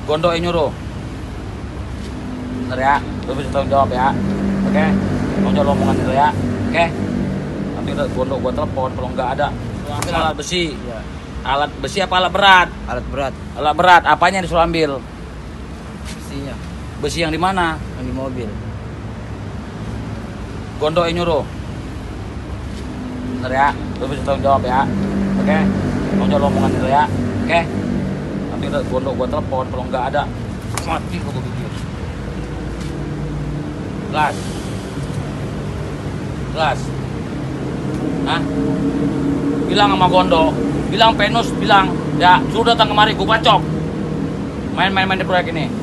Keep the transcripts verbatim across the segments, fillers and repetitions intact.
Gondo yang nyuruh. Bener ya, lu bisa tanggung jawab ya. Oke, tanggung jawab omongan itu ya. Oke, nanti udah Gondo gua telepon kalau nggak ada. Ambil alat besi. Iya. Alat besi apa alat berat? Alat berat. Alat berat, apanya yang disuruh ambil? Besinya. Besi yang di mana? Yang di mobil. Gondo yang nyuruh. Bener ya, lu bisa tanggung jawab ya. Oke, tanggung jawab omongan itu ya. Oke, nanti udah Gondo gua telepon kalau nggak ada. Mati gua begini. Gelas. Gelas. Hah? Bilang sama Gondo, bilang Venus, bilang ya suruh datang kemari, gue bacok. Main-main di proyek ini.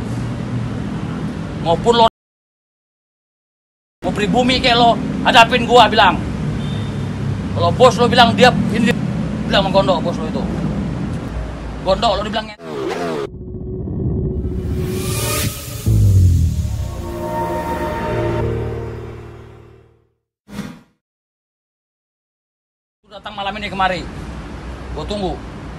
Maupun lo mau beri bumi kayak lo, hadapin gua bilang. Kalau bos lo bilang dia ini, bilang sama Gondo bos lo itu. Gondo lo dibilangnya. Datang malam ini kemari, gue tunggu.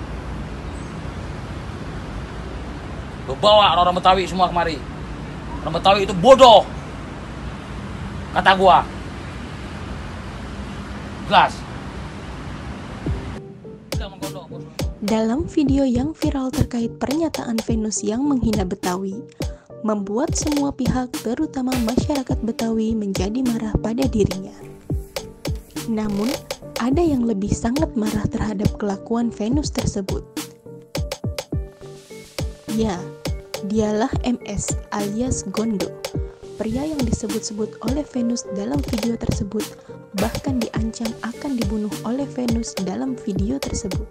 Lo bawa orang Betawi semua kemari. Orang Betawi itu bodoh, kata gua. Gelas. Dalam video yang viral terkait pernyataan Venus yang menghina Betawi, membuat semua pihak terutama masyarakat Betawi menjadi marah pada dirinya. Namun, ada yang lebih sangat marah terhadap kelakuan Venus tersebut. Ya, dialah M S alias Gondo, pria yang disebut-sebut oleh Venus dalam video tersebut, bahkan diancam akan dibunuh oleh Venus dalam video tersebut.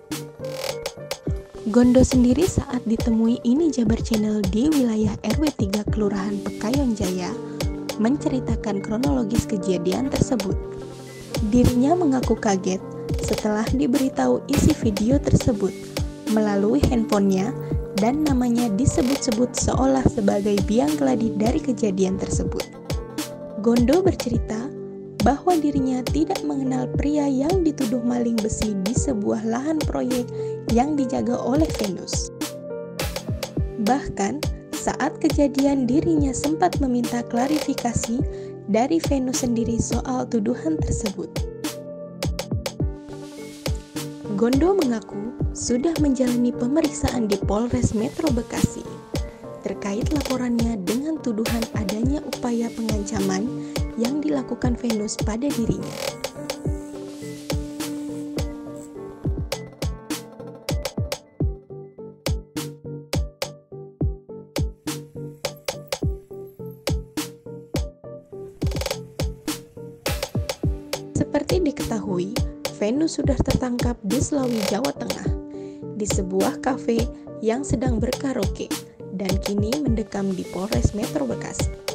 Gondo sendiri saat ditemui Ini Jabar Channel di wilayah R W tiga Kelurahan Pekayon Jaya, menceritakan kronologis kejadian tersebut. Dirinya mengaku kaget setelah diberitahu isi video tersebut melalui handphonenya dan namanya disebut-sebut seolah sebagai biang keladi dari kejadian tersebut. Gondo bercerita bahwa dirinya tidak mengenal pria yang dituduh maling besi di sebuah lahan proyek yang dijaga oleh Venus. Bahkan, saat kejadian dirinya sempat meminta klarifikasi dari Venus sendiri soal tuduhan tersebut. Gondo mengaku sudah menjalani pemeriksaan di Polres Metro Bekasi terkait laporannya dengan tuduhan adanya upaya pengancaman yang dilakukan Venus pada dirinya. Seperti diketahui, Venus sudah tertangkap di Selawi, Jawa Tengah, di sebuah kafe yang sedang berkaraoke dan kini mendekam di Polres Metro Bekasi.